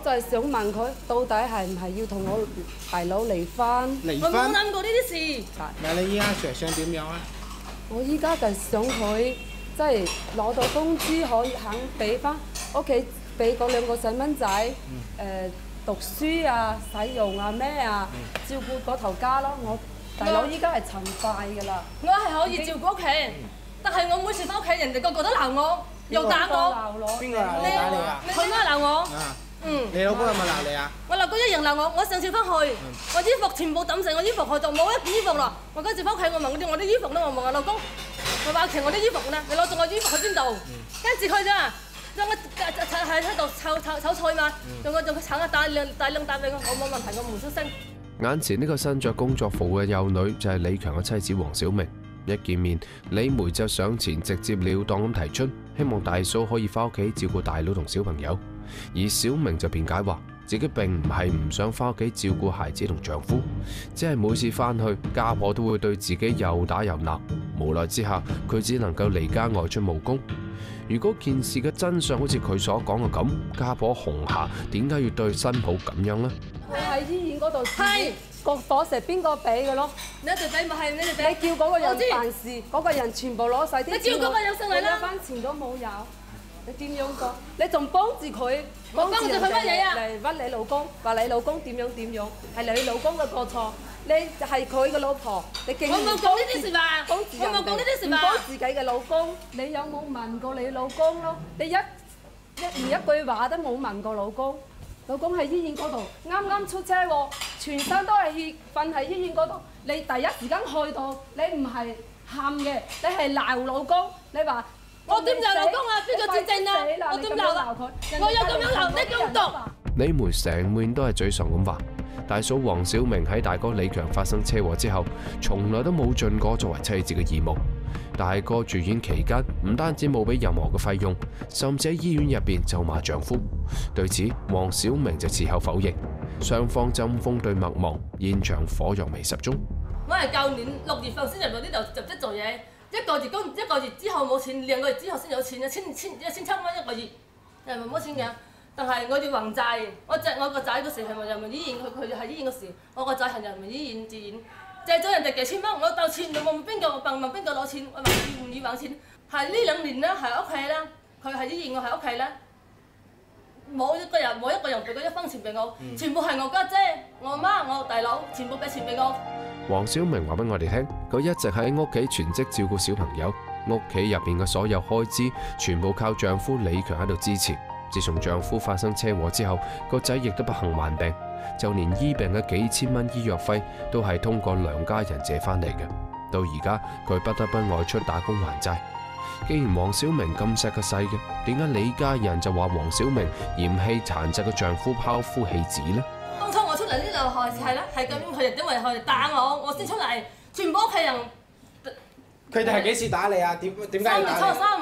就係想問佢，到底係唔係要同我大佬離婚？ 我冇離婚？ 諗過呢啲事。 嗱，你依家想點樣啊？ 我依家就想佢即係攞到工資可以肯俾翻屋企，俾嗰兩個細蚊仔讀書啊、使用啊咩啊，照顧嗰頭家咯。我大佬依家係勤快㗎啦。 我係可以照顧屋企，但係我每次翻屋企，人哋個個都鬧我，又打我。 邊個鬧你打你啊？ 佢媽鬧我。 啊！你老公有冇鬧你啊？ 我老公一樣鬧我。我上次翻去，我衣服全部抌晒，我衣服去就冇一件衣服啦。我嗰次翻屋企，我問我啲衣服咧，我問我老公，我話其實我啲衣服咧，你攞咗我衣服去邊度？跟住佢咋？將我喺度炒菜嘛，仲炒一大兩大俾我冇問題，我唔出聲。 眼前呢個身着工作服嘅幼女就係李強嘅妻子黃小明。一見面，李梅就上前直接了當咁提出，希望大嫂可以翻屋企照顧大佬同小朋友。而小明就辯解話，自己並唔係唔想翻屋企照顧孩子同丈夫，只係每次翻去，家婆都會對自己又打又鬧。無奈之下，佢只能夠離家外出務工。如果件事嘅真相好似佢所講嘅咁，家婆紅霞點解要對新抱咁樣呢？ 佢喺醫院嗰度係個伙食邊個俾嘅咯？ 你哋俾咪係你哋俾？ 你叫嗰個人辦事，嗰個人全部攞晒啲錢， 你叫嗰個人上嚟啦我一分錢都冇有。你點樣講？你仲幫住佢， 我幫住佢乜嘢啊？ 嚟屈你老公，話你老公點樣，係你老公嘅過錯。你係佢嘅老婆，你竟然我冇講呢啲説話， 幫住人哋， 我冇講呢啲説話唔幫自己嘅老公。你有冇問過你老公咯？你連一句話都冇問過老公。老公喺醫院嗰度啱啱出車禍，全身都係血，瞓喺醫院嗰度。你第一時間去到，你唔係喊嘅，你係鬧老公。你話我點鬧老公啊？邊個指證啊？我點鬧啊？我有咁樣鬧你咁毒？ 李梅成面都係沮喪咁話。大嫂黃小明喺大哥李強發生車禍之後，從來都冇盡過作為妻子嘅義務。大哥住院期間，唔單止冇俾任何嘅費用，甚至喺醫院入邊咒罵丈夫。對此，黃小明就矢口否認。雙方針鋒對麥芒，現場火藥味十足。 我係舊年6月份先入到呢度入職做嘢，一個月之後冇錢，2個月之後先有錢，千七蚊一個月，係咪冇錢嘅？但係我要還債，我個仔嗰時係咪人民醫院？佢喺醫院嗰時，我個仔係人民醫院住院，借咗人哋幾千蚊，我鬥錢，我問邊個攞錢，我話唔要還錢。係呢2年咧，係屋企啦，佢喺醫院，我喺屋企啦，冇一個人俾佢一分錢俾我，全部係我家姐、我媽、我大佬，全部俾錢俾我。 黃小明話俾我哋聽，佢一直喺屋企全職照顧小朋友，屋企入邊嘅所有開支全部靠丈夫李強喺度支持。自從丈夫發生車禍之後，個仔亦都不幸患病，就連醫病嘅幾千蚊醫藥費都係通過梁家人借翻嚟嘅。到而家佢不得不外出打工還債。既然黃小明咁錫個細嘅，點解李家人就話黃小明嫌棄殘疾嘅丈夫拋夫棄子呢？ 當初我出嚟呢度係啦，係咁樣，佢哋因為佢哋打我先出嚟，全部屋企人。 佢哋係幾時打你啊？點解要打你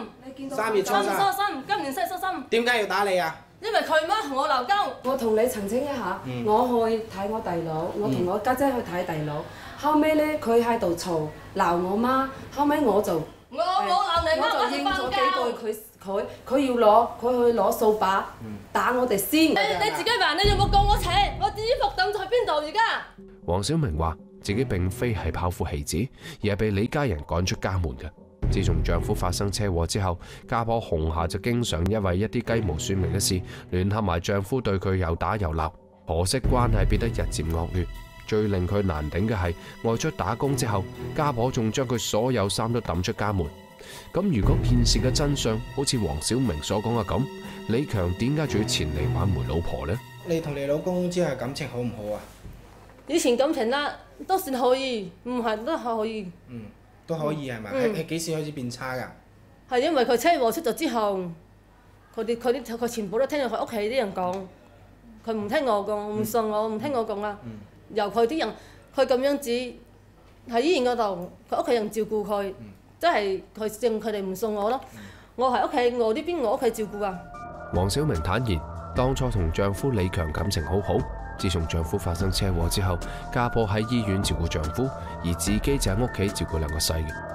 ？3月初三， 今年4月初三。 點解要打你啊？ 因為佢媽同我鬧交。 我同你澄清一下，我去睇我弟佬，我同我家姐去睇弟佬。後尾咧，佢喺度嘈鬧我媽，後尾我就我冇鬧你媽， 我就應咗幾句佢去攞掃把打我哋先。 你自己話你有冇告我扯？我啲衣服抌喺邊度而家？ 黃小明話自己並非係拋夫棄子，而係被李家人趕出家門嘅。自從丈夫發生車禍之後，家婆紅霞就經常因為一啲雞毛蒜皮嘅事，聯合埋丈夫對佢又打又鬧，婆媳關係變得日漸惡劣。最令佢難頂嘅係外出打工之後，家婆仲將佢所有衫都抌出家門。咁如果件事嘅真相好似黃小明所講嘅咁，李強點解仲要前嚟挽回老婆呢？ 你同你老公之後感情好唔好啊？ 以前感情啦都算可以，唔係都係可以。 都可以係咪？係幾時開始變差㗎？ 係因為佢車禍出咗之後，佢全部都聽佢屋企啲人講，佢唔聽我講，唔信我，唔聽我講啦。由佢啲人，佢咁樣子喺醫院嗰度，佢屋企人照顧佢，即係佢哋唔信我咯。我喺屋企，我呢邊我屋企照顧啊。 黃小明坦言，當初同丈夫李強感情好好。自從丈夫發生車禍之後，家婆喺醫院照顧丈夫，而自己就喺屋企照顧2個細嘅。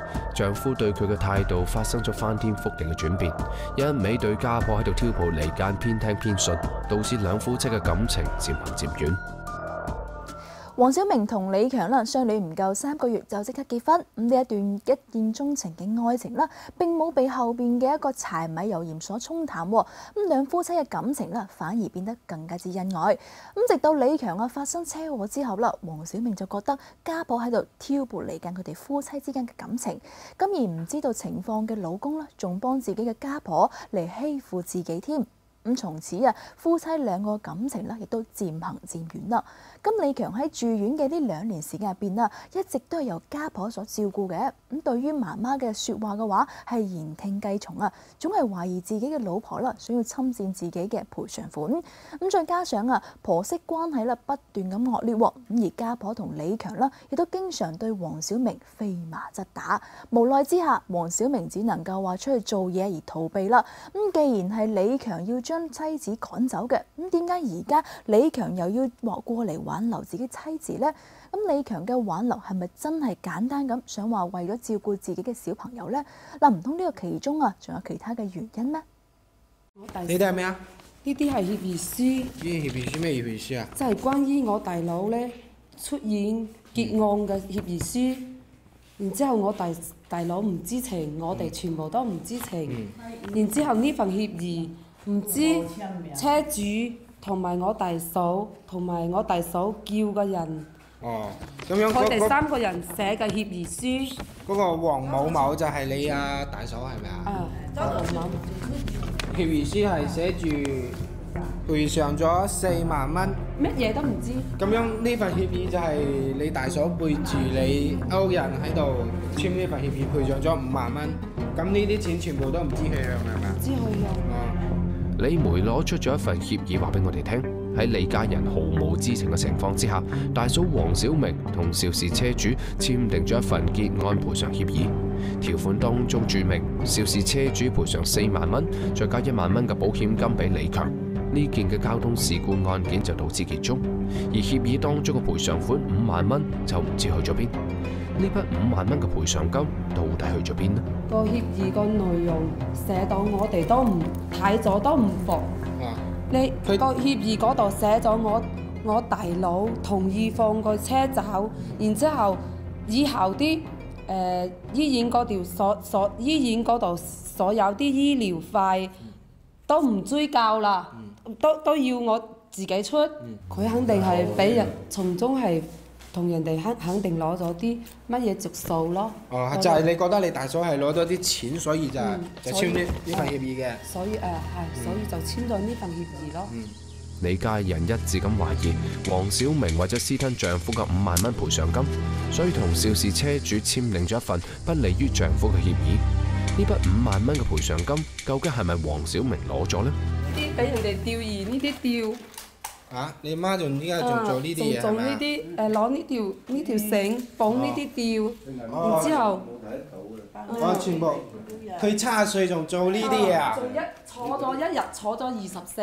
丈夫對佢嘅態度發生咗翻天覆地嘅轉變，一味對家婆喺度挑撥離間、偏聽偏信，導致兩夫妻嘅感情漸行漸遠。 黃小明同李強啦，相戀唔夠3個月就即刻結婚，呢一段一見鍾情嘅愛情啦，並冇被後邊嘅一個柴米油鹽所沖淡，咁兩夫妻嘅感情啦，反而變得更加之恩愛。咁直到李強啊發生車禍之後啦，黃小明就覺得家婆喺度挑撥離間佢哋夫妻之間嘅感情，咁而唔知道情況嘅老公啦，仲幫自己嘅家婆嚟欺負自己添。咁從此啊，夫妻兩個感情咧，亦都漸行漸遠啦。咁李強喺住院嘅呢2年時間入邊啦，一直都係由家婆所照顧嘅。咁對於媽媽嘅説話嘅話，係言聽計從啊，總係懷疑自己嘅老婆啦，想要侵佔自己嘅賠償款。咁再加上啊，婆媳關係啦不斷咁惡劣喎，咁而家婆同李強啦，亦都經常對黃小明飛麻則打。無奈之下，黃小明只能夠話出去做嘢而逃避啦。咁既然係李強要將妻子趕走嘅，咁點解而家李強又要過嚟挽留自己妻子呢？咁李強嘅挽留係咪真係簡單咁想話為咗照顧自己嘅小朋友呢？嗱，唔通呢個其中啊，仲有其他嘅原因咩？ 你哋係咩啊？ 呢啲係協議書， 呢啲協議書咩協議書啊？ 即係關於我大佬咧出院結案嘅協議書。然之後我大佬唔知情，我哋全部都唔知情。然之後呢份協議唔知車主同埋我大嫂同埋我大嫂叫嘅人。 哦，咁樣佢哋3個人寫嘅協議書。 嗰個黃某某就係你啊大嫂係咪啊？ 啊，黃某某。 協議書係寫住賠償咗4萬蚊。 乜嘢都唔知。 咁樣呢份協議就係你大嫂背住你勾人喺度簽呢份協議，賠償咗5萬蚊。咁呢啲錢全部都唔知去向係咪啊？ 唔知去向。 李梅攞出咗一份協議話俾我哋聽，喺李家人毫無知情嘅情況之下，大嫂黃小明同肇事車主簽訂咗一份結案賠償協議。條款當中註明，肇事車主賠償4萬蚊，再加1萬蚊嘅保險金俾李強。呢件嘅交通事故案件就到此結束，而協議當中嘅賠償款5萬蚊就唔知去咗邊。呢筆5萬蚊嘅賠償金到底去咗邊呢？ 個協議個內容寫到我哋都唔睇咗都唔服。你個協議嗰度寫咗我大佬同意放個車走，然之後以後啲醫院嗰條醫院嗰度所有啲醫療費都唔追究啦，都要我自己出。佢肯定係俾人從中係同人哋肯定攞咗啲乜嘢着數咯。 哦，就係你覺得你大嫂係攞咗啲錢，所以就簽呢份協議嘅。 所以所以就簽咗呢份協議咯。 李家人一致咁懷疑黃小明為咗私吞丈夫嘅5萬蚊賠償金，所以同肇事車主簽訂咗一份不利於丈夫嘅協議。呢筆5萬蚊嘅賠償金究竟係咪黃小明攞咗呢？ 呢啲俾人哋吊兒，呢啲吊。 啊！你媽仲依家仲做呢啲嘢係咪啊？ 呢啲攞呢條繩綁呢啲吊，然之後我全部佢70歲仲做呢啲嘢啊！ 坐咗一日坐咗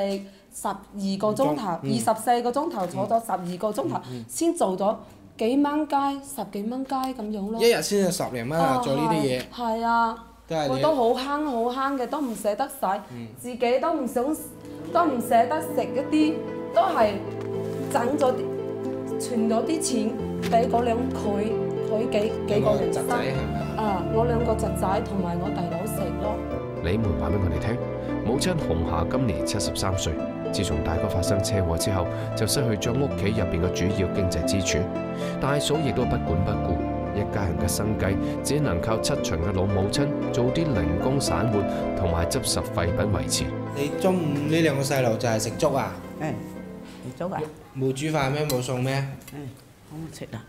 12個鐘頭，24個鐘頭坐咗12個鐘頭，先做咗幾蚊雞，10幾蚊雞咁樣咯。 一日先係10零蚊啊！做呢啲嘢。 係啊，佢都好慳嘅，都唔捨得使，自己都唔捨得食一啲。都係整咗啲，存咗啲錢俾嗰佢幾個人生。我2個侄仔同埋我大佬食咯。 李梅話俾我哋聽，母親紅霞今年73歲，自從大哥發生車禍之後，就失去咗屋企入邊嘅主要經濟支柱。大嫂亦都不管不顧，一家人嘅生計只能靠7旬嘅老母親做啲零工散活同埋執拾廢品維持。 你中午呢2個細路就係食粥啊？ 食粥啊？ 冇煮飯咩？冇餸咩？ 好食啊！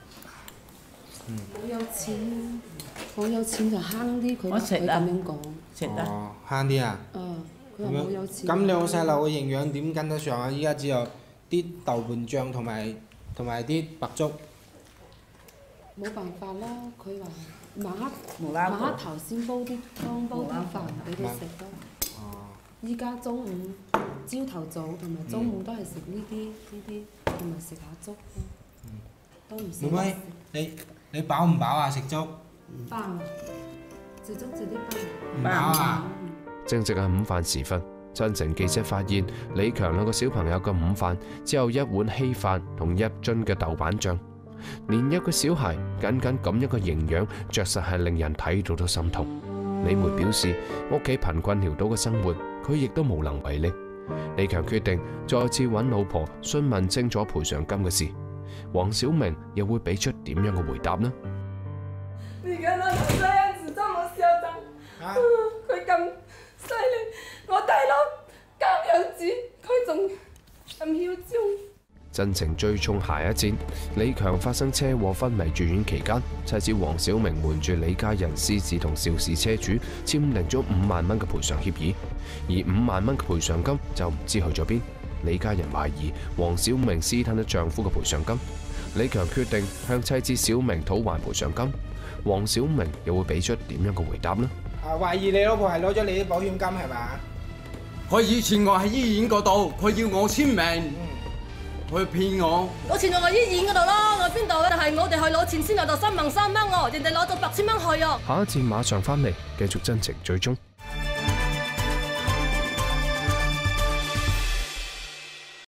好有錢就慳啲，佢咁樣講。 食啊！ 哦，慳啲啊！ 佢話好有錢。 咁2個細路嘅營養點跟得上啊？依家只有啲豆瓣醬同埋啲白粥。 冇辦法啦，佢話晚黑頭先煲啲湯煲啲飯俾佢食咯。依家中午朝頭早同埋中午都係食呢啲，同埋食下粥咯，都唔少。 妹妹，你飽唔飽啊？食粥？ 包啊，最終食啲包。 唔飽啊！ 正值係午飯時分，真情記者發現李強兩個小朋友嘅午飯只有一碗稀飯同一樽嘅豆瓣醬。年幼嘅小孩僅僅咁一個營養，着實係令人睇到都心痛。李梅表示，屋企貧困潦倒嘅生活，佢亦都無能為力。李強決定再次揾老婆詢問清楚賠償金嘅事。黃曉明又會俾出點樣嘅回答呢？ 你看他這樣子，這麼囂張，佢咁犀利，我大佬咁樣子，佢仲咁囂張。 真情追蹤下一戰，李強發生車禍昏迷住院期間，妻子黃曉明瞞住李家人獅子同邵氏車主簽訂咗5萬蚊嘅賠償協議，而5萬蚊嘅賠償金就唔知去咗邊。李家人懷疑黃曉明私吞咗丈夫嘅賠償金，李強決定向妻子小明討還賠償金。黃曉明又會俾出點樣嘅回答呢？ 懷疑你老婆係攞咗你啲保險金係嘛？ 佢以前我喺醫院嗰度，佢要我簽名，佢騙我。 攞錢我喺醫院嗰度咯，我邊度嘅？但係我哋去攞錢先攞到3萬3蚊喎，人哋攞到8千蚊去啊！ 下一戰馬上翻嚟，繼續真情追蹤。